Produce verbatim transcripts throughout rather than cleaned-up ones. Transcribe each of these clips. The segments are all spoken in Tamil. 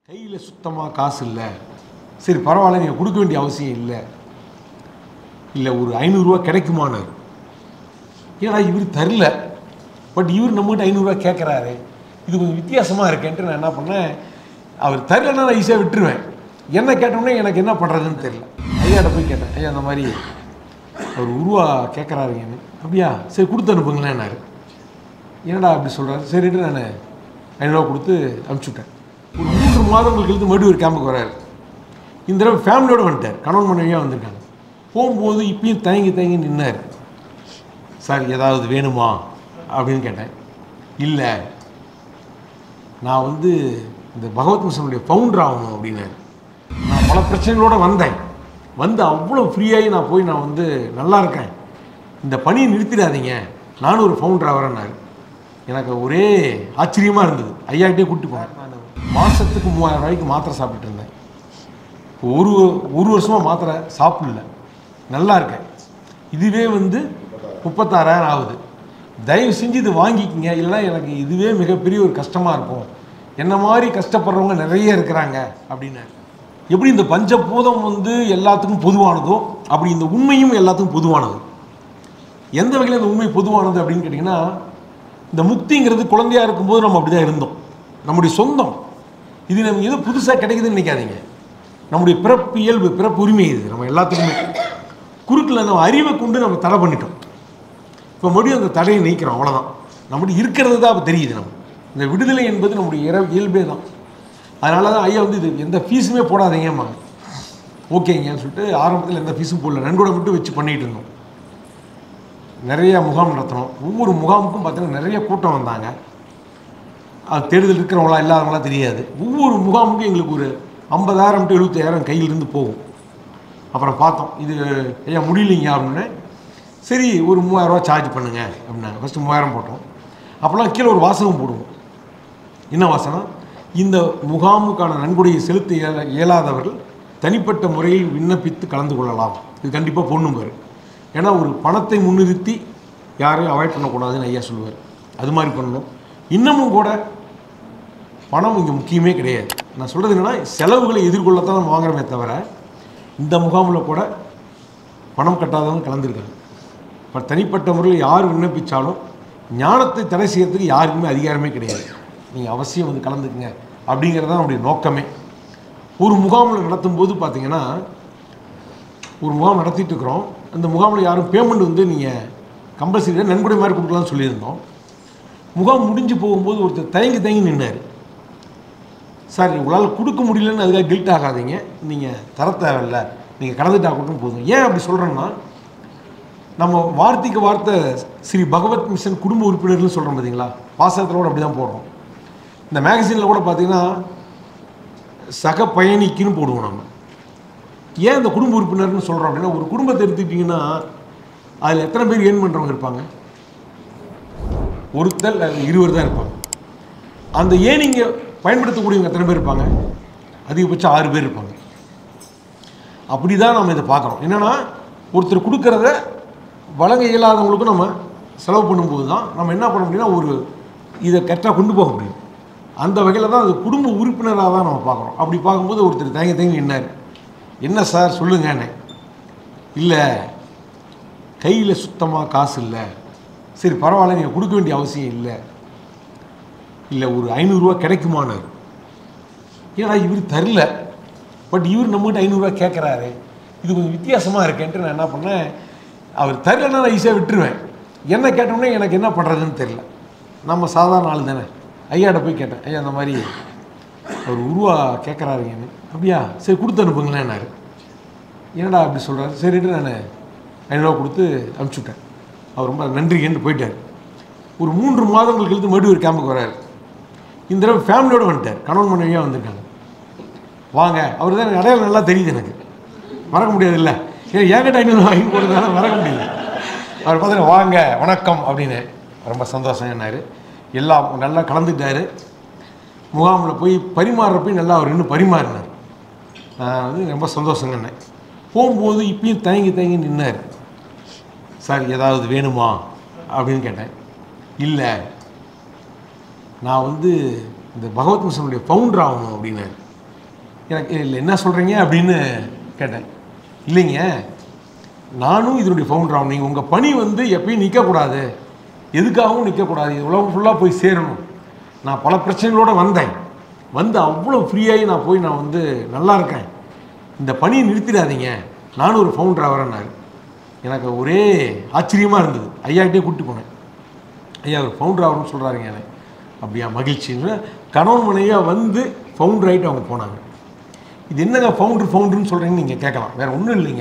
கையில் சுத்தமாக காசு இல்லை, சரி பரவாயில்ல, நீங்கள் கொடுக்க வேண்டிய அவசியம் இல்லை, இல்லை ஒரு ஐநூறுரூவா கிடைக்குமானார். ஏன்னா இவர் தரல, பட் இவர் நம்மகிட்ட ஐநூறுரூவா கேட்குறாரு, இது கொஞ்சம் வித்தியாசமாக இருக்கேன்ட்டு நான் என்ன பண்ணேன், அவர் தரலன்னா நான் ஈஸியாக விட்டுருவேன். என்ன கேட்டோம்னா எனக்கு என்ன பண்ணுறதுன்னு தெரியல. ஐயாட்ட போய் கேட்டேன், ஐயா அந்த மாதிரி அவர் உருவா கேட்குறாருங்கன்னு. அப்படியா, சரி கொடுத்து அனுப்புங்களேன்னாரு. என்னடா அப்படி சொல்கிறாரு, சரிட்டு நான் ஐநூறுரூவா கொடுத்து அனுப்பிச்சுட்டேன். ஒரு மூன்று மாதங்களுக்கு இழுத்து மறுபடியும் ஒரு கேம்புக்கு வராரு. இந்த தடவை ஃபேமிலியோடு வந்துட்டார், கணவன் மனைவியாக வந்திருக்காங்க. போகும்போது இப்பயும் தயங்கி தயங்கி நின்னார். சார் ஏதாவது வேணுமா அப்படின்னு கேட்டேன். இல்லை, நான் வந்து இந்த பகவத் மிஷனுடைய ஃபவுண்டர் ஆகணும் அப்படின்னாரு. நான் பல பிரச்சனைகளோடு வந்தேன், வந்து அவ்வளோ ஃப்ரீயாகி நான் போய் நான் வந்து நல்லா இருக்கேன், இந்த பணியை நிறுத்திடாதீங்க, நானும் ஒரு ஃபவுண்டர் ஆகிறேன்னாரு. எனக்கு ஒரே ஆச்சரியமாக இருந்தது. ஐயாக்கிட்டே கூப்பிட்டு போனேன். நான் மாதத்துக்கு மூவாயிரம் ரூபாய்க்கு மாத்திரை சாப்பிட்டுட்டு இருந்தேன். ஒரு ஒரு வருஷமாக மாத்திரை சாப்பிடல, நல்லா இருக்கேன். இதுவே வந்து முப்பத்தாறாயிரம் ஆகுது. தயவு செஞ்சு இது வாங்கிக்கிங்க, இல்லைன்னா எனக்கு இதுவே மிகப்பெரிய ஒரு கஷ்டமாக இருக்கும், என்ன மாதிரி கஷ்டப்படுறவங்க நிறைய இருக்கிறாங்க அப்படின்னாரு. எப்படி இந்த பஞ்சபூதம் வந்து எல்லாத்துக்கும் பொதுவானதோ அப்படி இந்த உண்மையும் எல்லாத்துக்கும் பொதுவானது. எந்த வகையில் இந்த உண்மை பொதுவானது அப்படின்னு கேட்டிங்கன்னா, இந்த முக்திங்கிறது குழந்தையாக இருக்கும்போது நம்ம அப்படி தான் இருந்தோம், நம்முடைய சொந்தம். இது நமக்கு எதுவும் புதுசாக கிடைக்குதுன்னு நினைக்காதீங்க, நம்முடைய பிறப்பு இயல்பு, பிறப்பு உரிமை இது நம்ம எல்லாத்துக்குமே. குறுக்கில் நம்ம அறிவை கொண்டு நம்ம தடை பண்ணிட்டோம். இப்போ மறுபடியும் அந்த தடையை நீக்கிறோம், அவ்வளோதான். நம்முடைய இருக்கிறது தான் அப்போ தெரியுது. நம்ம இந்த விடுதலை என்பது நம்முடைய இற இயல்பே தான். அதனால தான் ஐயா வந்து இது எந்த ஃபீஸுமே போடாதீங்கம்மா. ஓகேங்கன்னு சொல்லிட்டு ஆரம்பத்தில் எந்த ஃபீஸும் போடல, நன்கொடை மட்டும் வச்சு பண்ணிகிட்டு இருந்தோம். நிறைய முகாம் நடத்தினோம். ஒவ்வொரு முகாமுக்கும் பார்த்தீங்கன்னா நிறைய கூட்டம் வந்தாங்க. அது தேடுதல் இருக்கிறவங்களா இல்லாதவங்களா தெரியாது. ஒவ்வொரு முகாமுக்கும் எங்களுக்கு ஒரு ஐம்பதாயிரம் டு எழுபத்தாயிரம் கையிலிருந்து போகும். அப்புறம் பார்த்தோம், இது ஐயா முடியலைங்க அப்படின்னு. சரி ஒரு மூவாயிரரூவா சார்ஜ் பண்ணுங்க அப்படின்னாங்க. ஃபஸ்ட்டு மூவாயிரம் போட்டோம். அப்போல்லாம் கீழே ஒரு வாசகம் போடுவோம். என்ன வாசகம்? இந்த முகாமுக்கான நன்கொடையை செலுத்த இயல இயலாதவர்கள் தனிப்பட்ட முறையில் விண்ணப்பித்து கலந்து கொள்ளலாம். இது கண்டிப்பாக பொண்ணும் பாரு. ஏன்னா ஒரு பணத்தை முன்னிறுத்தி யாரையும் அவாய்ட் பண்ணக்கூடாதுன்னு ஐயா சொல்லுவார். அது மாதிரி பண்ணணும். இன்னமும் கூட பணம் இங்கே முக்கியமே கிடையாது. நான் சொல்கிறது என்னென்னா, செலவுகளை எதிர்கொள்ளத்தான் நம்ம வாங்குறோமே தவிர, இந்த முகாமில் கூட பணம் கட்டாதவங்க கலந்துருக்காங்க. இப்போ தனிப்பட்ட முறையில் யார் விண்ணப்பித்தாலும் ஞானத்தை தடை செய்யறதுக்கு யாருக்குமே அதிகாரமே கிடையாது. நீங்கள் அவசியம் வந்து கலந்துக்குங்க அப்படிங்கிறது தான் நம்முடைய நோக்கமே. ஒரு முகாமில் நடத்தும் போது பார்த்தீங்கன்னா, ஒரு முகாம் நடத்திட்டு இருக்கிறோம். அந்த முகாமில் யாரும் பேமெண்ட் வந்து நீங்கள் கம்பல்சரி நன்கொடை மாதிரி கொடுக்கலாம்னு சொல்லியிருந்தோம். முகாம் முடிஞ்சு போகும்போது ஒருத்தர் தயங்கி தயங்கி நின்னார். சார் உங்களால் கொடுக்க முடியலன்னு அதுக்காக கில்ட் ஆகாதீங்க, நீங்கள் தர தேவையில்லை, நீங்கள் கலந்துட்டா கூட்டும் போதும். ஏன் அப்படி சொல்கிறேன்னா, நம்ம வார்த்தைக்கு வார்த்தை ஸ்ரீ பகவத் மிஷன் குடும்ப உறுப்பினர்னு சொல்கிறோம் பார்த்தீங்களா, வாசகத்தில் கூட அப்படி தான் போடுறோம். இந்த மேகசினில் கூட பார்த்தீங்கன்னா சக பயணிக்குன்னு போடுவோம். நம்ம ஏன் இந்த குடும்ப உறுப்பினர்னு சொல்கிறோம் அப்படின்னா, ஒரு குடும்பத்தை எடுத்துக்கிட்டிங்கன்னா அதில் எத்தனை பேர் ஏர்ன் பண்ணுறவங்க இருப்பாங்க? ஒருத்தர் இருவர் தான் இருப்பாங்க. அந்த ஏர்னிங்கை பயன்படுத்தக்கூடியவங்க எத்தனை பேர் இருப்பாங்க? அதிகபட்சம் ஆறு பேர் இருப்பாங்க. அப்படி தான் நம்ம இதை பார்க்குறோம். என்னென்னா, ஒருத்தர் கொடுக்குறத வழங்க இயலாதவங்களுக்கும் நம்ம செலவு பண்ணும்போது தான் நம்ம என்ன பண்ண முடியும்னா, ஒரு இதை கரெக்டாக கொண்டு போக முடியும். அந்த வகையில் தான் அது குடும்ப உறுப்பினராக தான் நம்ம பார்க்குறோம். அப்படி பார்க்கும்போது ஒருத்தர் தயங்கி தயங்கி நின்னார். என்ன சார் சொல்லுங்கன்னு. இல்லை, கையில் சுத்தமாக காசு இல்லை, சரி பரவாயில்ல, நீங்கள் கொடுக்க வேண்டிய அவசியம் இல்லை, இல்லை ஒரு ஐநூறுரூவா கிடைக்குமானார். ஏன்னா இவர் தரல, பட் இவர் நம்மகிட்ட ஐநூறுரூவா கேட்குறாரு, இது கொஞ்சம் வித்தியாசமாக இருக்கேன்ட்டு நான் என்ன பண்ணேன், அவர் தரலன்னா நான் ஈஸியாக விட்டுருவேன். என்ன கேட்டோம்னா எனக்கு என்ன பண்ணுறதுன்னு தெரியல. நம்ம சாதாரண ஆள் தானே. ஐயாட்ட போய் கேட்டேன், ஐயா அந்த மாதிரி அவர் உருவா கேட்குறாருங்கன்னு. அப்படியா, சரி கொடுத்து அனுப்புங்களேன்னாரு. என்னடா அப்படி சொல்கிறாரு, சரிட்டு நான் ஐநூறுரூவா கொடுத்து அனுப்பிச்சுட்டேன். அவர் ரொம்ப நன்றிங்கன்னு போயிட்டார். ஒரு மூன்று மாதங்களுக்கு இழுத்து மறுபடியும் ஒரு கேம்புக்கு வராரு. இந்த தடவை ஃபேமிலியோடு வந்துட்டார், கணவன் மனைவியாக வந்திருக்காங்க. வாங்க, அவர் தான் எனக்கு அடையாளம் நல்லா தெரியுது, எனக்கு மறக்க முடியாது. இல்லை ஏன் ஏங்கிட்ட ஐநூறுரூவா வாங்கி போடுறதுனால மறக்க முடியல. அவர் பார்த்தீங்கன்னா வாங்க வணக்கம் அப்படின்னு ரொம்ப சந்தோஷம் என்னார். எல்லாம் நல்லா கலந்துட்டார். முகாமில் போய் பரிமாறுறப்பையும் நல்லா அவர் இன்னும் பரிமாறினார். நான் வந்து ரொம்ப சந்தோஷங்கண்ணே. போகும்போது இப்பயும் தயங்கி தயங்கி நின்னார். சார் ஏதாவது வேணுமா அப்படின்னு கேட்டேன். இல்லை, நான் வந்து இந்த பகவத் மிஷனுடைய ஃபவுண்டர் ஆகணும் அப்படின்னாரு. எனக்கு இல்லை என்ன சொல்கிறீங்க அப்படின்னு கேட்டேன். இல்லைங்க, நானும் இதனுடைய ஃபவுண்டர் ஆகும். நீங்கள் உங்கள் பணி வந்து எப்பயும் நிற்கக்கூடாது, எதுக்காகவும் நிற்கக்கூடாது, இது உலகம் ஃபுல்லாக போய் சேரணும். நான் பல பிரச்சனைகளோடு வந்தேன், வந்து அவ்வளோ ஃப்ரீயாகி நான் போய் நான் வந்து நல்லா இருக்கேன், இந்த பணியை நிறுத்திடாதீங்க, நானும் ஒரு ஃபவுண்டர் ஆகிறேன்னாரு. எனக்கு ஒரே ஆச்சரியமாக இருந்தது. ஐயாக்கிட்டே கூப்பிட்டு போனேன். ஐயா ஒரு ஃபவுண்டர் ஆகணும்னு சொல்கிறாருங்க. எனக்கு அப்படியா, மகிழ்ச்சின்னு கணவன் மனைவியாக வந்து ஃபவுண்டர் ஆகிட்டு அவங்க போனாங்க. இது என்னங்க ஃபவுண்டர் ஃபவுண்டர்னு சொல்கிறீங்கன்னு நீங்கள் கேட்கலாம். வேறு ஒன்றும் இல்லைங்க.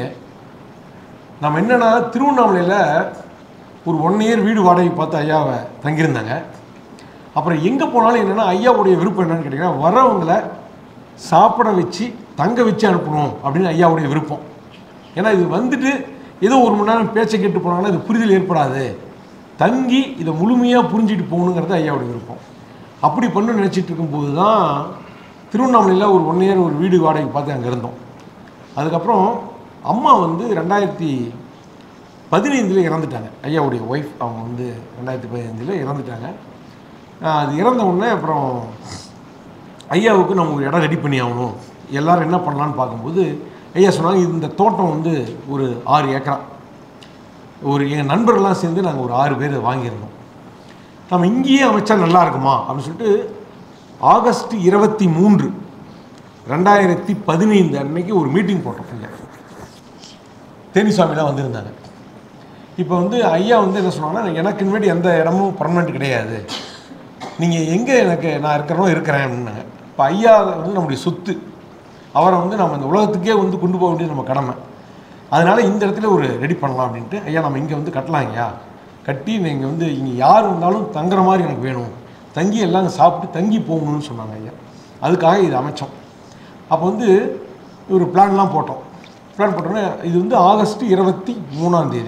நம்ம என்னென்னா திருவண்ணாமலையில் ஒரு ஒன் இயர் வீடு வாடகை பார்த்து ஐயாவை தங்கியிருந்தாங்க. அப்புறம் எங்கே போனாலும் என்னென்னா ஐயாவுடைய விருப்பம் என்னென்னு கேட்டிங்கன்னா, வரவங்களை சாப்பிட வச்சு தங்க வச்சு அனுப்பணும் அப்படின்னு ஐயாவுடைய விருப்பம். ஏன்னா இது வந்துட்டு ஏதோ ஒரு மணி நேரம் பேச்சை கேட்டு போனாங்கன்னா இது புரிதல் ஏற்படாது, தங்கி இதை முழுமையாக புரிஞ்சுட்டு போகணுங்கிறது ஐயாவுடைய விருப்பம். அப்படி பண்ணு நினச்சிட்டு இருக்கும்போது தான் திருவண்ணாமலையில் ஒரு ஒன் இயர் ஒரு வீடு வாடகை பார்த்து அங்கே இருந்தோம். அதுக்கப்புறம் அம்மா வந்து ரெண்டாயிரத்தி பதினைந்தில் இறந்துட்டாங்க. ஐயாவுடைய ஒய்ஃப் அவங்க வந்து ரெண்டாயிரத்தி பதினைந்தில் இறந்துட்டாங்க. அது இறந்த உடனே அப்புறம் ஐயாவுக்கு நம்ம ஒரு இடம் ரெடி பண்ணி ஆகணும், எல்லோரும் என்ன பண்ணலான்னு பார்க்கும்போது ஐயா சொன்னாங்க, இந்த தோட்டம் வந்து ஒரு ஆறு ஏக்கரா, ஒரு எங்கள் நண்பர்கள்லாம் சேர்ந்து நாங்கள் ஒரு ஆறு பேர் வாங்கியிருந்தோம். நம்ம இங்கேயே அமைச்சா நல்லா இருக்குமா அப்படின்னு சொல்லிட்டு ஆகஸ்ட் இருபத்தி மூன்று ரெண்டாயிரத்தி பதினைந்து அன்னைக்கு ஒரு மீட்டிங் போட்டோம். இங்கே தேனிசாமிலாம் வந்திருந்தாங்க. இப்போ வந்து ஐயா வந்து என்ன சொன்னாங்கன்னா, எனக்கு இனிமேட்டு எந்த இடமும் பர்மனெண்ட் கிடையாது, நீங்கள் எங்கே எனக்கு நான் இருக்கிறனோ இருக்கிறேன் அப்படின்னாங்க. இப்போ ஐயா வந்து நம்முடைய சொத்து, அவரை வந்து நம்ம இந்த உலகத்துக்கே வந்து கொண்டு போக வேண்டியது நம்ம கடமை. அதனால் இந்த இடத்துல ஒரு ரெடி பண்ணலாம் அப்படின்ட்டு, ஐயா நம்ம இங்கே வந்து கட்டலாம், ஐயா கட்டி நீங்கள் வந்து இங்கே யார் வந்தாலும் தங்குற மாதிரி எனக்கு வேணும், தங்கி எல்லாம் சாப்பிட்டு தங்கி போகணும்னு சொன்னாங்க ஐயா. அதுக்காக இது அமைச்சோம். அப்போ வந்து ஒரு பிளான்லாம் போட்டோம். பிளான் போட்டோன்னே இது வந்து ஆகஸ்ட் இருபத்தி மூணாம் தேதி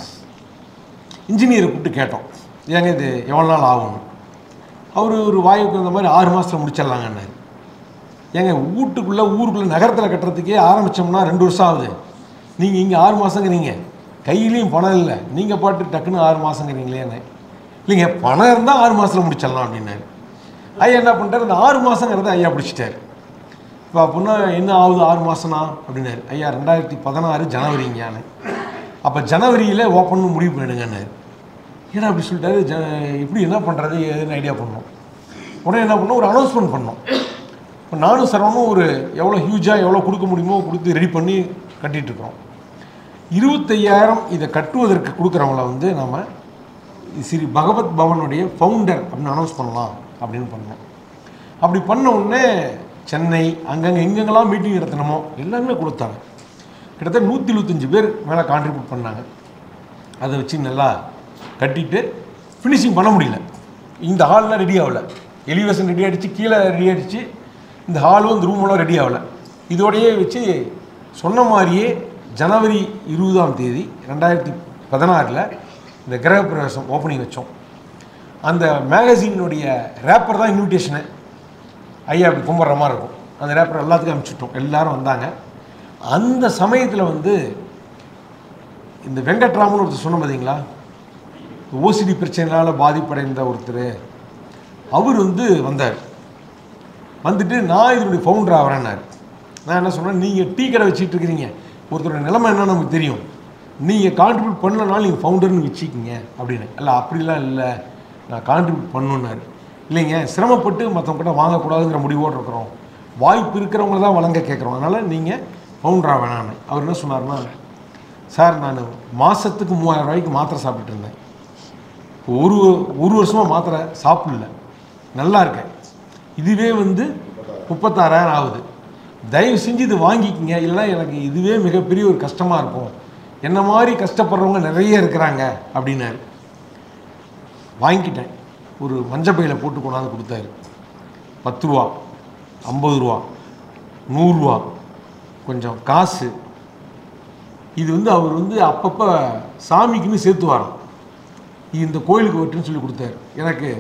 இன்ஜினியரை கூப்பிட்டு கேட்டோம், ஏங்க இது எவ்வளோ நாள் ஆகும். அவர் ஒரு வாயுக்கு அந்த மாதிரி ஆறு மாதத்தில் முடிச்சிடலாங்கன்னாரு. ஏங்க வீட்டுக்குள்ளே ஊருக்குள்ளே நகரத்தில் கட்டுறதுக்கே ஆரம்பித்தோம்னா ரெண்டு வருஷம் ஆகுது, நீங்கள் இங்கே ஆறு மாதங்கிறீங்க, கையிலையும் பணம் இல்லை, நீங்கள் பாட்டு டக்குன்னு ஆறு மாதங்கிறீங்களேன்னு. இல்லைங்க பணம் இருந்தால் ஆறு மாதத்தில் முடிச்சிடலாம் அப்படின்னாரு. ஐயா என்ன பண்ணிட்டார், இந்த ஆறு மாதங்கிறத ஐயா பிடிச்சிட்டார். இப்போ அப்படின்னா என்ன ஆகுது ஆறு மாதம்னா அப்படின்னாரு. ஐயா ரெண்டாயிரத்தி பதினாறு ஜனவரிங்கன்னு. அப்போ ஜனவரியில் ஓப்பன் முடிவு பண்ணிடுங்கன்னாரு. ஏன்னா அப்படி சொல்லிட்டாரு. ஜ இப்படி என்ன பண்ணுறது ஏதுன்னு ஐடியா பண்ணோம். உடனே என்ன பண்ணோம், ஒரு அனௌன்ஸ்மெண்ட் பண்ணோம். இப்போ நானும் சரவணும் ஒரு எவ்வளோ ஹியூஜாக எவ்வளோ கொடுக்க முடியுமோ கொடுத்து ரெடி பண்ணி கட்டிகிட்ருக்குறோம். இருபத்தையாயிரம் இதை கட்டுவதற்கு கொடுக்குறவங்கள வந்து நம்ம ஸ்ரீ பகவத் பவனுடைய ஃபவுண்டர் அப்படின்னு அனௌன்ஸ் பண்ணலாம் அப்படின்னு பண்ணோம். அப்படி பண்ண உடனே சென்னை அங்கங்கே எங்கெங்கெல்லாம் மீட்டிங் நடத்தினமோ எல்லாருமே கொடுத்தாங்க. கிட்டத்தட்ட நூற்றி இருபத்தஞ்சி பேர் மேலே கான்ட்ரிபியூட் பண்ணாங்க. அதை வச்சு நல்லா கட்டிட்டு ஃபினிஷிங் பண்ண முடியல. இந்த ஹால்லாம் ரெடி ஆகலை, எலிவேஷன் ரெடி ஆகிடுச்சு, கீழே ரெடி ஆகிடுச்சு, இந்த ஹாலும் இந்த ரூமெல்லாம் ரெடி ஆகலை. இதோடையே வச்சு சொன்ன மாதிரியே ஜனவரி இருபதாம் தேதி ரெண்டாயிரத்தி பதினாறில் இந்த கிரகப்பிரவேசம் ஓப்பனிங் வச்சோம். அந்த மேகசினுடைய ரேப்பர் தான் இன்விடேஷனு. ஐயா அப்படி கும்பிட்ற மாதிரி இருக்கும். அந்த ரேப்பர் எல்லாத்துக்கும் அனுப்பிச்சுட்டோம். எல்லோரும் வந்தாங்க. அந்த சமயத்தில் வந்து இந்த வெங்கட்ராமன் ஒருத்தர் சொன்ன பார்த்தீங்களா, ஓசிடி பிரச்சனையால் பாதிப்படைந்த ஒருத்தர், அவர் வந்து வந்தார். வந்துட்டு நான் இதனுடைய ஃபவுண்டர் ஆகிறேன்னாரு. நான் என்ன சொன்னேன், நீங்கள் டீ கடை வச்சுட்டு இருக்கிறீங்க, ஒருத்தருடைய நிலைமை என்னன்னு நமக்கு தெரியும், நீங்கள் கான்ட்ரிபியூட் பண்ணலனாலும் நீங்கள் ஃபவுண்டர்னு வச்சுக்கிங்க அப்படின்னு. இல்லை அப்படிலாம் இல்லை, நான் கான்ட்ரிபியூட் பண்ணணுன்னாரு. இல்லைங்க சிரமப்பட்டு மற்றவங்கிட்ட வாங்கக்கூடாதுங்கிற முடிவோடு இருக்கிறோம், வாய்ப்பு இருக்கிறவங்கள தான் வழங்க கேட்குறோம், அதனால் நீங்கள் ஃபவுண்டராக வேணான்னு. அவர் என்ன சொன்னார்னா, சார் நான் மாதத்துக்கு மூவாயிரம் ரூபாய்க்கு மாத்திரை சாப்பிட்டுட்டு இருந்தேன், ஒரு ஒரு வருஷமாக மாத்திரை சாப்பிடல, நல்லா இருக்கேன், இதுவே வந்து முப்பத்தாறாயிரம் ஆகுது, தயவு செஞ்சு இது வாங்கிக்கிங்க, இல்லைனா எனக்கு இதுவே மிகப்பெரிய ஒரு கஷ்டமாக இருக்கும், என்ன மாதிரி கஷ்டப்படுறவங்க நிறைய இருக்கிறாங்க அப்படின்னாரு. வாங்கிக்கிட்டேன். ஒரு மஞ்சப்பையில் போட்டு கொண்டாந்து கொடுத்தாரு. பத்து ரூபா, ஐம்பது ரூபா, நூறுரூவா, கொஞ்சம் காசு. இது வந்து அவர் வந்து அப்பப்போ சாமிக்குன்னு சேர்த்து வரோம், இந்த கோயிலுக்கு வெட்டுன்னு சொல்லி கொடுத்தாரு. எனக்கு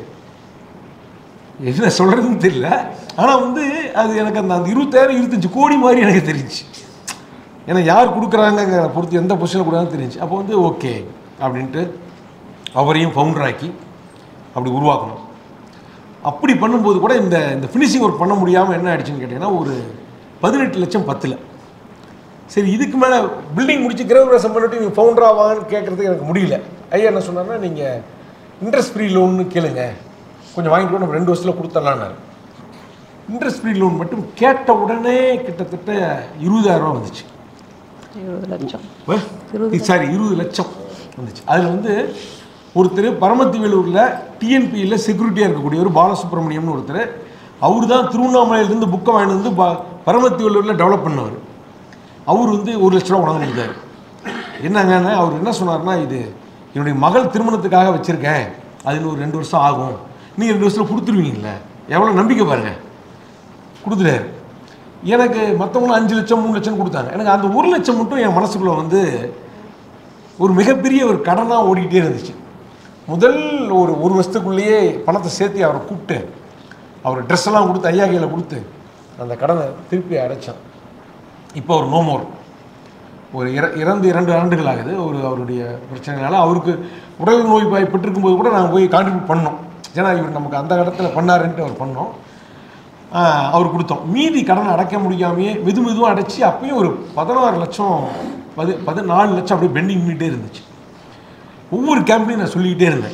என்ன சொல்கிறதுன்னு தெரியல, ஆனால் வந்து அது எனக்கு அந்த அந்த இருபத்தாயிரம் இருபத்தஞ்சி கோடி மாதிரி எனக்கு தெரிஞ்சு, ஏன்னா யார் கொடுக்குறாங்கிற பொறுத்து எந்த பொசிஷனில் கொடுக்குறாங்கன்னு தெரிஞ்சு. அப்போ வந்து ஓகே அப்படின்ட்டு அவரையும் ஃபவுண்டராக்கி அப்படி உருவாக்கணும். அப்படி பண்ணும்போது கூட இந்த இந்த ஃபினிஷிங் ஒர்க் பண்ண முடியாமல் என்ன ஆயிடுச்சுன்னு கேட்டிங்கன்னா, ஒரு பதினெட்டு லட்சம் பத்தில். சரி, இதுக்கு மேலே பில்டிங் முடிச்சு கிரகப்பிரவேசம் பண்ணிட்டு நீங்கள் ஃபவுண்டர் ஆவான்னு கேட்குறதுக்கு எனக்கு முடியல. ஐயா என்ன சொன்னார்னா, நீங்கள் இன்ட்ரெஸ்ட் ஃப்ரீ லோன்னு கேளுங்க, கொஞ்சம் வாங்கிட்டு கூட நம்ம ரெண்டு வருஷத்தில் கொடுத்துடலான்னாரு. இன்ட்ரெஸ்ட் ஃப்ரீ லோன் மட்டும் கேட்ட உடனே கிட்டத்தட்ட இருபதாயிரம் ரூபா வந்துச்சு. இருபது லட்சம் சாரி இருபது லட்சம் வந்துச்சு. அதில் வந்து ஒருத்தர் பரமத்திவேலூரில் டிஎன்பியில் செக்யூரிட்டியாக இருக்கக்கூடிய ஒரு பாலசுப்ரமணியம்னு ஒருத்தர், அவர் தான் திருவண்ணாமலையிலேருந்து புக்கை வாங்கிட்டு வந்து ப பரமத்திவேலூரில் டெவலப் பண்ணவர். அவர் வந்து ஒரு லட்ச ரூபா உணவு கொடுத்தாரு. என்னங்கன்னா அவர் என்ன சொன்னார்னா, இது என்னுடைய மகள் திருமணத்துக்காக வச்சுருக்கேன், அது ஒரு ரெண்டு வருஷம் ஆகும், நீங்கள் ரெண்டு வருஷத்தில் கொடுத்துருவீங்களே, எவ்வளோ நம்பிக்கை பாருங்கள், கொடுத்துட்டாரு. எனக்கு மற்றவங்களும் அஞ்சு லட்சம் மூணு லட்சம் கொடுத்தாங்க. எனக்கு அந்த ஒரு லட்சம் மட்டும் என் மனசுக்குள்ளே வந்து ஒரு மிகப்பெரிய ஒரு கடனாக ஓடிக்கிட்டே இருந்துச்சு. முதல் ஒரு ஒரு வருஷத்துக்குள்ளேயே பணத்தை சேர்த்து அவரை கூப்பிட்டு அவர் ட்ரெஸ் எல்லாம் கொடுத்து ஐயா கையில் கொடுத்து அந்த கடனை திருப்பி அடைச்சான். இப்போ அவர் நோமோர். ஒரு இற இறந்து இரண்டு ஆண்டுகள் ஆகுது. ஒரு அவருடைய பிரச்சனைனால அவருக்கு உடல் நோய் பெற்றிருக்கும் போது கூட நாங்கள் போய் கான்ட்ரிபியூட் பண்ணோம். ஏன்னா இவர் நமக்கு அந்த இடத்துல பண்ணாருன்ட்டு அவர் பண்ணோம், அவர் கொடுத்தோம். மீதி கடனை அடைக்க முடியாமையே மெது மெதுவாக அடைச்சி அப்பயும் ஒரு பதினாறு லட்சம் பது பதினாலு லட்சம் அப்படியே பெண்டிங் பண்ணிகிட்டே இருந்துச்சு. ஒவ்வொரு கேம்ப்லையும் நான் சொல்லிக்கிட்டே இருந்தேன்,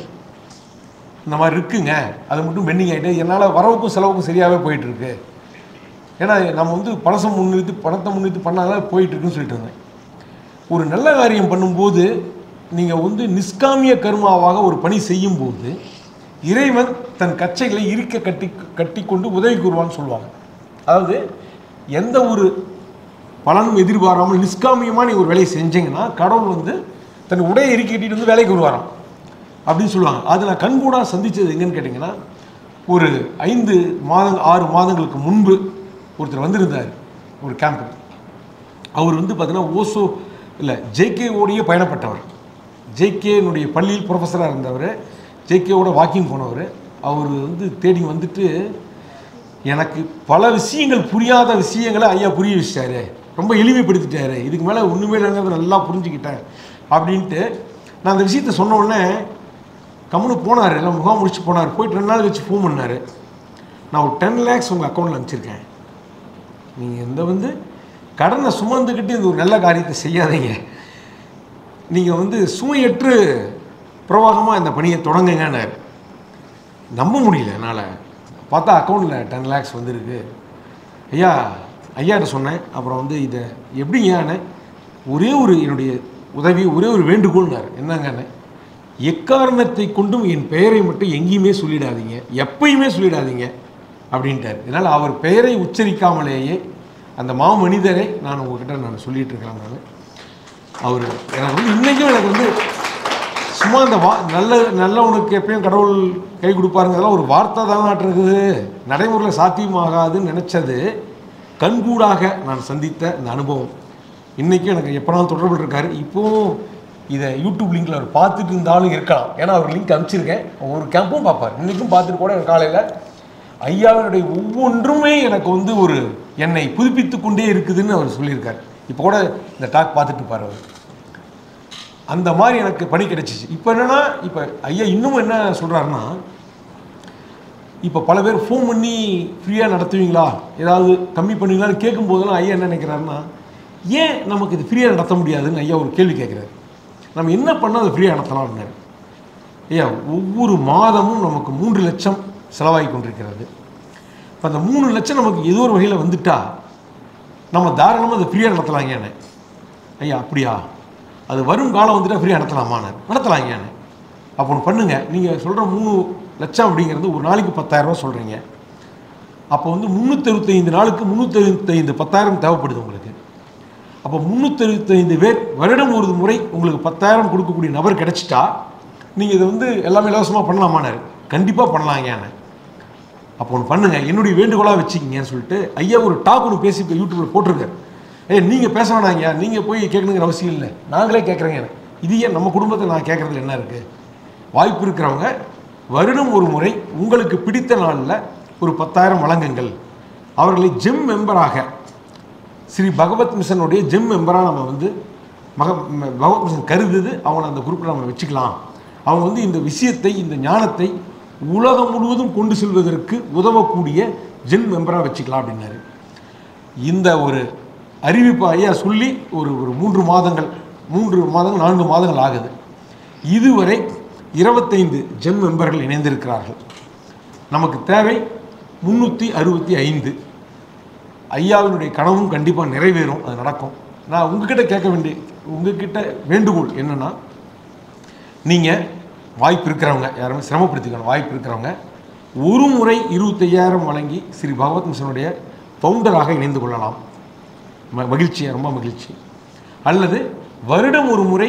இந்த மாதிரி இருக்குங்க, அது மட்டும் பெண்டிங் ஆகிட்டு என்னால் வரவுக்கும் செலவுக்கும் சரியாகவே போயிட்டுருக்கு. ஏன்னா நம்ம வந்து பணத்தை முன்னிறுத்து பணத்தை முன்னிறுத்து பண்ணாதான் போயிட்டுருக்குன்னு சொல்லிட்டு இருந்தேன். ஒரு நல்ல காரியம் பண்ணும்போது நீங்கள் வந்து நிஷ்காமிய கர்மாவாக ஒரு பணி செய்யும்போது இறைவன் தன் கச்சைகளை இருக்க கட்டி கட்டி கொண்டு உதவி கூறுவான்னு சொல்லுவாங்க. அதாவது எந்த ஒரு பலனும் எதிர்பாராமல் நிஷ்காமியமாக நீங்கள் ஒரு வேலையை செஞ்சீங்கன்னா கடவுள் வந்து தன் உடையை இறுக்கி கட்டிட்டு வந்து வேலைக்கு வருவாராம் அப்படின்னு சொல்லுவாங்க. அது நான் கண்கூடாக சந்தித்தது எங்கன்னு கேட்டிங்கன்னா, ஒரு ஐந்து மாதங்கள் ஆறு மாதங்களுக்கு முன்பு ஒருத்தர் வந்திருந்தார் ஒரு கேம்புக்கு. அவர் வந்து பார்த்தீங்கன்னா ஓசோ இல்லை ஜேகேவோடையே பயணப்பட்டவர். ஜேகேனுடைய பள்ளியில் ப்ரொஃபஸராக இருந்தவர், ஜேகேவோட வாக்கிங் போனவர். அவர் வந்து தேடி வந்துட்டு எனக்கு பல விஷயங்கள் புரியாத விஷயங்களை ஐயா புரிய வச்சிட்டாரு, ரொம்ப எளிமைப்படுத்திட்டாரு, இதுக்கு மேலே ஒன்றுமே இல்லைங்கிறத நல்லா புரிஞ்சுக்கிட்டேன் அப்படின்ட்டு நான் அந்த விஷயத்த சொன்ன உடனே கம்முன்னு போனார். எல்லாம் முகாம் முடிச்சு போனார். போயிட்டு ரெண்டு நாள் வச்சு ஃபோன் பண்ணார். நான் ஒரு டென் லேக்ஸ் உங்கள் அக்கௌண்ட்டில் அனுப்பிச்சிருக்கேன், நீங்கள் இந்த வந்து கடனை சுமந்துக்கிட்டு இந்த ஒரு நல்ல காரியத்தை செய்யாதீங்க, நீங்கள் வந்து சுமையற்று பிரவாகமாக இந்த பணியை தொடங்குங்கன்னார். நம்ப முடியல என்னால். பார்த்தா அக்கௌண்ட்டில் டென் லேக்ஸ் வந்துருக்கு. ஐயா ஐயாட்ட சொன்னேன். அப்புறம் வந்து இதை எப்படிங்கன்னு ஒரே ஒரு என்னுடைய உதவி, ஒரே ஒரு வேண்டுகோள்னார். என்னங்கன்னு, எக்காரணத்தை கொண்டும் என் பெயரை மட்டும் எங்கேயுமே சொல்லிடாதீங்க, எப்பயுமே சொல்லிடாதீங்க அப்படின்ட்டார். இதனால் அவர் பெயரை உச்சரிக்காமலேயே அந்த மா மனிதரை நான் உங்ககிட்ட நான் சொல்லிகிட்டு இருக்கிறேன். நான் அவர் எனக்கு வந்து இன்றைக்கும் எனக்கு வந்து சும்மா அந்த வா நல்ல நல்லவனுக்கு எப்பயும் கடவுள் கை கொடுப்பாருங்கிறதெல்லாம் ஒரு வார்த்தை தான் இருக்குது, நடைமுறையில் சாத்தியமாகாதுன்னு நினச்சது கண்கூடாக நான் சந்தித்த இந்த அனுபவம் இன்றைக்கும் எனக்கு எப்போனாலும் தொடர்பில் இருக்கார். இப்போவும் இதை யூடியூப் லிங்கில் அவர் பார்த்துட்டு இருந்தாலும் இருக்கலாம், ஏன்னா அவர் லிங்க் அனுப்பிச்சிருக்கேன். ஒரு கேம்பும் பார்ப்பார். இன்றைக்கும் பார்த்துட்டு கூட எனக்கு காலையில் ஐயாவினுடைய ஒவ்வொன்றுமே எனக்கு வந்து ஒரு என்னை புதுப்பித்து கொண்டே இருக்குதுன்னு அவர் சொல்லியிருக்கார். இப்போ கூட இந்த டாக் பார்த்துட்டு இருப்பார் அவர். அந்த மாதிரி எனக்கு பணி கிடைச்சிச்சு. இப்போ என்னென்னா, இப்போ ஐயா இன்னமும் என்ன சொல்கிறாருன்னா, இப்போ பல பேர் ஃபோன் பண்ணி ஃப்ரீயாக நடத்துவீங்களா, ஏதாவது கம்மி பண்ணுவீங்களான்னு கேட்கும்போதெல்லாம் ஐயா என்ன நினைக்கிறாருன்னா, ஏன் நமக்கு இது ஃப்ரீயாக நடத்த முடியாதுன்னு ஐயா ஒரு கேள்வி கேட்குறாரு. நம்ம என்ன பண்ணால் அதை ஃப்ரீயாக நடத்தலாம்னாரு. ஐயா ஒவ்வொரு மாதமும் நமக்கு மூன்று லட்சம் செலவாகி கொண்டிருக்கிறது. இப்போ அந்த மூணு லட்சம் நமக்கு ஏதோ ஒரு வகையில் வந்துட்டா நம்ம தாராளமாக அதை ஃப்ரீயாக நடத்தலாங்கன்னு. ஐயா அப்படியா, அது வரும் காலம் வந்துட்டால் ஃப்ரீயாக நடத்தலாமான்னு. நடத்தலாங்கன்னு. அப்போ ஒன்று பண்ணுங்கள், நீங்கள் சொல்கிற மூணு லட்சம் அப்படிங்கிறது ஒரு நாளைக்கு பத்தாயிரரூபா சொல்கிறீங்க. அப்போ வந்து முந்நூற்றி அறுபத்தைந்து நாளுக்கு முந்நூற்றி அறுபத்தைந்து பத்தாயிரம் தேவைப்படுது உங்களுக்கு. அப்போ முந்நூற்றி அறுபத்தைந்து பேர் வருடம் ஒரு முறை உங்களுக்கு பத்தாயிரம் கொடுக்கக்கூடிய நபர் கிடச்சிட்டா நீங்கள் இதை வந்து எல்லாமே இலவசமாக பண்ணலாமான்னாரு. கண்டிப்பாக பண்ணலாங்கன்னு. அப்போ ஒன்று பண்ணுங்கள், என்னுடைய வேண்டுகோளாக வச்சுக்கிங்கன்னு சொல்லிட்டு ஐயா ஒரு டாக் ஒன்று பேசி இப்போ யூடியூப்பில் போட்டிருக்காரு. ஏ நீங்கள் பேச வேணாங்க, நீங்கள் போய் கேட்கணுங்கிற அவசியம் இல்லை, நாங்களே கேட்குறேங்க. இது ஏன் நம்ம குடும்பத்தை நான் கேட்குறதுல என்ன இருக்குது? வாய்ப்பு இருக்கிறவங்க வருடம் ஒரு முறை உங்களுக்கு பிடித்த நாளில் ஒரு பத்தாயிரம் வழங்குங்கள். அவர்களை ஜெம் மெம்பராக, ஸ்ரீ பகவத் மிஷனுடைய ஜெம் மெம்பராக நம்ம வந்து மக பகவத் மிஷன் கருதுது, அவங்கள அந்த குரூப்பில் நம்ம வச்சுக்கலாம். அவங்க வந்து இந்த விஷயத்தை, இந்த ஞானத்தை உலகம் முழுவதும் கொண்டு செல்வதற்கு உதவக்கூடிய ஜெம் மெம்பராக வச்சுக்கலாம் அப்படின்னாரு. இந்த ஒரு அறிவிப்பு ஐயா சொல்லி ஒரு ஒரு மூன்று மாதங்கள் மூன்று மாதங்கள் நான்கு மாதங்கள் ஆகுது. இதுவரை இருபத்தைந்து ஜெம் மெம்பர்கள் இணைந்திருக்கிறார்கள். நமக்கு தேவை முந்நூற்றி அறுபத்தி ஐந்து. ஐயாவினுடைய கனவும் கண்டிப்பாக நிறைவேறும், அது நடக்கும். நான் உங்ககிட்ட கேட்க வேண்டிய உங்ககிட்ட வேண்டுகோள் என்னென்னா, நீங்கள் வாய்ப்பு இருக்கிறவங்க யாருமே சிரமப்படுத்திக்கணும். வாய்ப்பு இருக்கிறவங்க ஒரு முறை இருபத்தையாயிரம் வழங்கி ஸ்ரீ பகவத் மிஷனுடைய ஃபவுண்டராக இணைந்து கொள்ளலாம். மகிழ்ச்சியாக ரொம்ப மகிழ்ச்சி. அல்லது வருடம் ஒரு முறை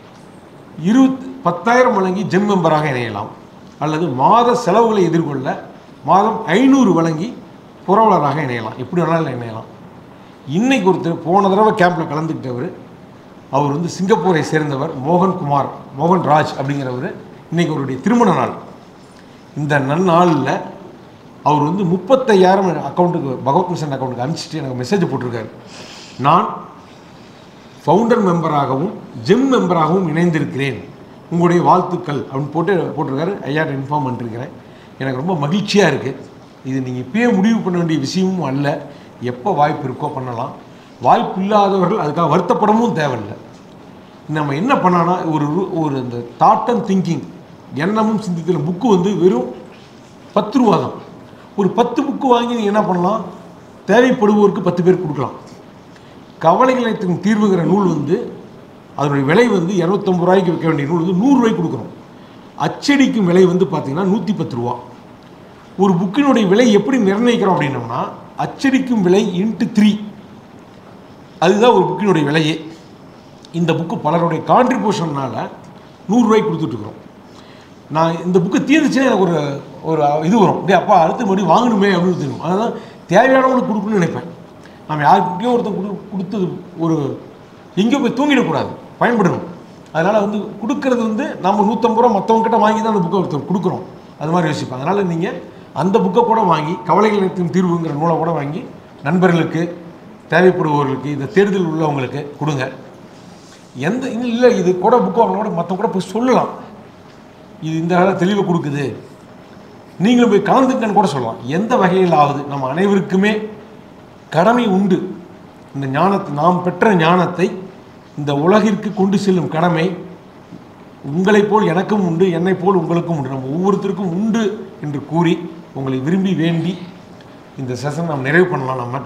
இருபத் பத்தாயிரம் வழங்கி ஜெம் மெம்பராக இணையலாம். அல்லது மாத செலவுகளை எதிர்கொள்ள மாதம் ஐநூறு வழங்கி புரவலராக இணையலாம். எப்படி வேணாலும் இணையலாம். இன்னைக்கு ஒருத்தர் போன தடவை கேம்பில் கலந்துக்கிட்டவர், அவர் வந்து சிங்கப்பூரை சேர்ந்தவர், மோகன் குமார் மோகன் ராஜ் அப்படிங்கிறவர். இன்றைக்கி அவருடைய திருமண நாள். இந்த நன்னாளில் அவர் வந்து முப்பத்தையாயிரம் அக்கௌண்ட்டுக்கு பகவத் மிஷன் அக்கௌண்ட்டுக்கு அனுப்பிச்சிட்டு எனக்கு மெசேஜ் போட்டிருக்காரு. நான் ஃபவுண்டர் மெம்பராகவும் ஜெம் மெம்பராகவும் இணைந்திருக்கிறேன், உங்களுடைய வாழ்த்துக்கள் அப்படின்னு போட்டு போட்டிருக்காரு. ஐயாட்ட இன்ஃபார்ம் பண்ணிருக்கிறேன். எனக்கு ரொம்ப மகிழ்ச்சியாக இருக்குது. இது நீங்கள் இப்பயே முடிவு பண்ண வேண்டிய விஷயமும் அல்ல. எப்போ வாய்ப்பு இருக்கோ பண்ணலாம். வாய்ப்பு இல்லாதவர்கள் அதுக்காக வருத்தப்படவும் தேவையில்லை. நம்ம என்ன பண்ணான்னா, ஒரு ஒரு இந்த தாட் அண்ட் திங்கிங் எண்ணமும் சிந்திக்கிற புக்கு வந்து வெறும் பத்து ரூபா தான். ஒரு பத்து புக்கு வாங்கி நீங்கள் என்ன பண்ணலாம், தேவைப்படுவோருக்கு பத்து பேர் கொடுக்கலாம். கவலைகளுக்கு தீர்வுங்கிற நூல் வந்து அதனுடைய விலை வந்து இரநூத்தம்பது ரூபாய்க்கு விற்க வேண்டிய நூல் வந்து நூறுரூவாய்க்கு கொடுக்குறோம். அச்சடிக்கும் விலை வந்து பார்த்திங்கன்னா நூற்றி பத்து ரூபா. ஒரு புக்கினுடைய விலை எப்படி நிர்ணயிக்கிறோம் அப்படின்னோம்னா, அச்சடிக்கும் விலை இன்ட்டு த்ரீ, அதுதான் ஒரு புக்கினுடைய விலையே. இந்த புக்கு பலருடைய கான்ட்ரிபியூஷனால் நூறுரூவாய்க்கு கொடுத்துட்ருக்குறோம். நான் இந்த புக்கு தீர்ந்துச்சுன்னா எனக்கு ஒரு ஒரு இது வரும், அப்படியே அப்பா அடுத்த மறுபடியும் வாங்கணுமே அப்படின்னு தெரியும். அதனால் தேவையானவங்களுக்கு கொடுக்கணும்னு நினைப்பேன். நம்ம யாருக்கிட்டையும் ஒருத்தன் கொடு கொடுத்தது ஒரு எங்கேயும் போய் தூங்கிடக்கூடாது, பயன்படணும். அதனால் வந்து கொடுக்கறது வந்து நம்ம நூற்றம்பது ரூபா மற்றவங்ககிட்ட வாங்கி தான் அந்த புக்கை ஒருத்தர் கொடுக்குறோம், அது மாதிரி யோசிப்பேன். அதனால் நீங்கள் அந்த புக்கை கூட வாங்கி, கவலைகளுக்கும் தீர்வுங்கிற நூலை கூட வாங்கி நண்பர்களுக்கு, தேவைப்படுபவர்களுக்கு, இந்த தேர்தல் உள்ளவங்களுக்கு கொடுங்க. எந்த இல்லை இது கூட புக்கு வாங்கினோட மற்றவங்க கூட போய் சொல்லலாம், இது இந்த வேலை தெளிவை கொடுக்குது, நீங்களும் போய் கலந்துக்கன்னு கூட சொல்லலாம். எந்த வகையில் ஆகுது, நம்ம அனைவருக்குமே கடமை உண்டு. இந்த ஞானத்தை, நாம் பெற்ற ஞானத்தை இந்த உலகிற்கு கொண்டு செல்லும் கடமை உங்களைப் போல் எனக்கும் உண்டு, என்னை போல் உங்களுக்கும் உண்டு, நம்ம ஒவ்வொருத்தருக்கும் உண்டு என்று கூறி உங்களை விரும்பி வேண்டி இந்த செஷன் நாம் நிறைவு பண்ணலாம். நம்ம